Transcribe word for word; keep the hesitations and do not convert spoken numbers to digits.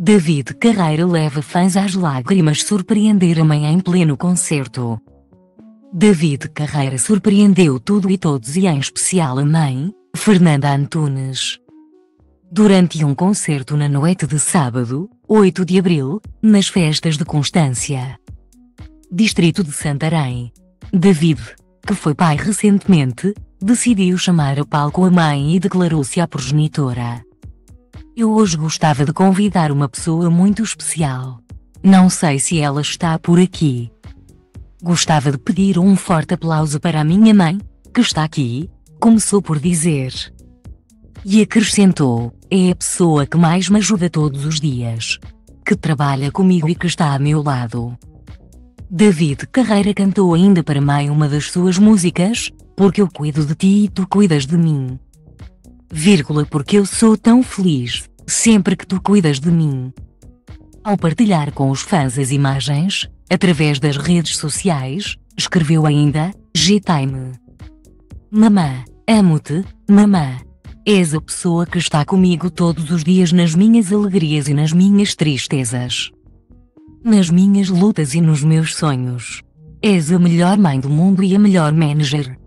David Carreira leva fãs às lágrimas surpreender a mãe em pleno concerto. David Carreira surpreendeu tudo e todos e em especial a mãe, Fernanda Antunes. Durante um concerto na noite de sábado, oito de abril, nas festas de Constância, distrito de Santarém, David, que foi pai recentemente, decidiu chamar ao palco a mãe e declarou-se à progenitora: "Eu hoje gostava de convidar uma pessoa muito especial. Não sei se ela está por aqui. Gostava de pedir um forte aplauso para a minha mãe, que está aqui", começou por dizer. E acrescentou: "É a pessoa que mais me ajuda todos os dias, que trabalha comigo e que está a meu lado." David Carreira cantou ainda para mãe uma das suas músicas, "Porque eu cuido de ti e tu cuidas de mim. Vírgula, porque eu sou tão feliz, sempre que tu cuidas de mim." Ao partilhar com os fãs as imagens, através das redes sociais, escreveu ainda: "G-Time. Mamã, amo-te, mamã. És a pessoa que está comigo todos os dias nas minhas alegrias e nas minhas tristezas. Nas minhas lutas e nos meus sonhos. És a melhor mãe do mundo e a melhor manager."